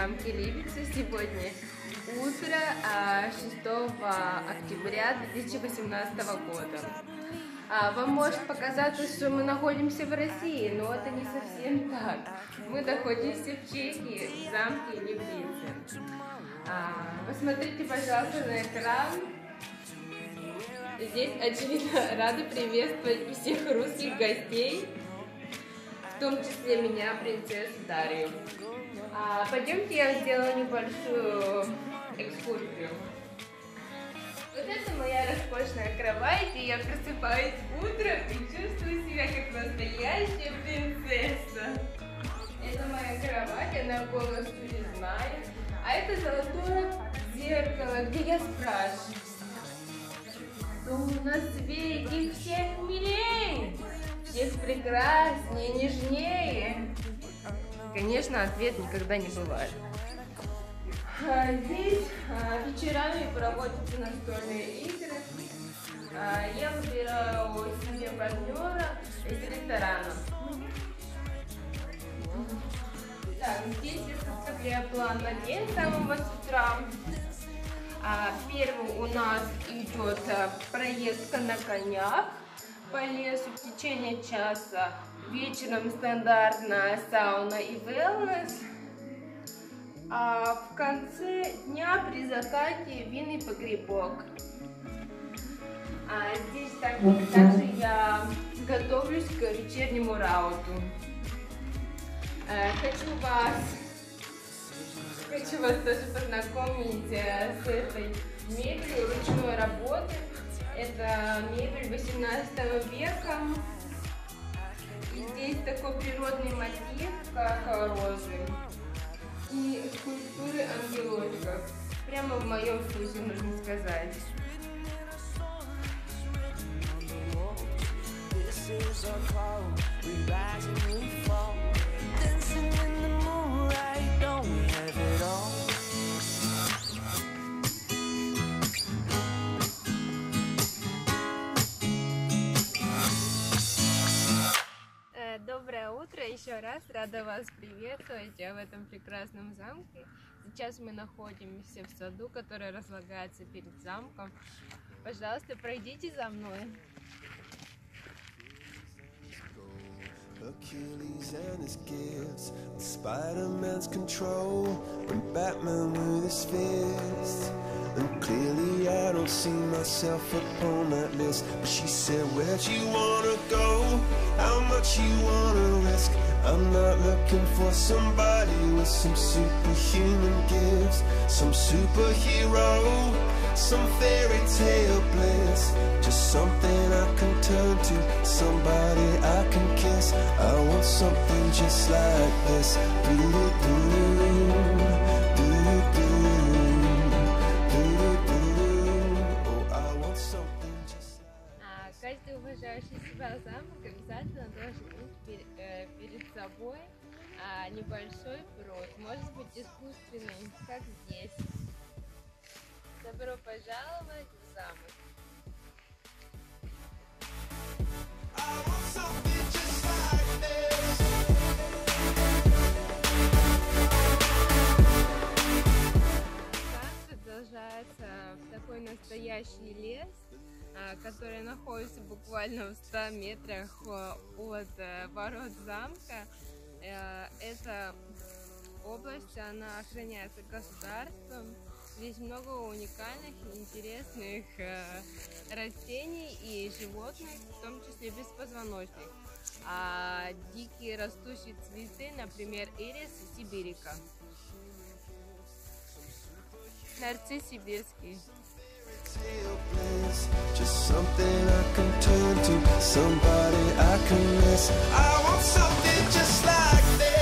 замке Либица. Сегодня утро 6 октября 2018 года. Вам может показаться, что мы находимся в России, но это не совсем так. Мы находимся в Чехии, в замке Либица. Посмотрите, пожалуйста, на экран. Здесь, очевидно, рады приветствовать всех русских гостей, в том числе меня, принцессу Дарью. Пойдемте, я сделаю небольшую экскурсию. Вот это моя роскошная кровать, и я просыпаюсь утром и чувствую себя как настоящая принцесса. Это моя кровать, она полностью резная, а это золотое зеркало, где я спрашиваю, кто на свете всех милее, всех прекраснее, нежнее. Конечно, ответ никогда не бывает. Здесь вечерами проводятся настольные игры. Я выбираю себе партнера из ресторана. Так, здесь я составляю план на день с самого утра. Первый у нас идет проездка на конях по лесу в течение часа. Вечером стандартная сауна и wellness. А в конце дня при закате винный погребок. Здесь также я готовлюсь к вечернему рауту. Хочу вас тоже познакомить с этой мебелью ручной работы. Это мебель 18 века. И здесь такой природный мотив, как розы. И скульптуры ангелочков. Прямо в моем вкусе, нужно сказать. Доброе утро, еще раз рада вас приветствовать в этом прекрасном замке. Сейчас мы находимся в саду, который разлагается перед замком. Пожалуйста, пройдите за мной. Achilles and his gifts, Spider-Man's control, and Batman with his fist. And clearly I don't see myself upon that list. But she said, where'd you wanna go? How much you wanna risk? I'm not looking for somebody with some superhuman gifts, some superhero, some fairy tale bliss. Just something I can turn to, somebody I can kiss. I want something just like this. Каждый уважающий себя замок обязательно должен иметь перед собой небольшой пруд, может быть искусственный, как здесь. Добро пожаловать в замок. Замок продолжается в такой настоящий лес, который находится буквально в 100 метрах от ворот замка. Эта область, она охраняется государством. Здесь много уникальных и интересных растений и животных, в том числе беспозвоночных. Дикие растущие цветы, например, ирис и сибирика. Нарцисс сибирский. Just something I can turn to, somebody I can miss. I want something just like this.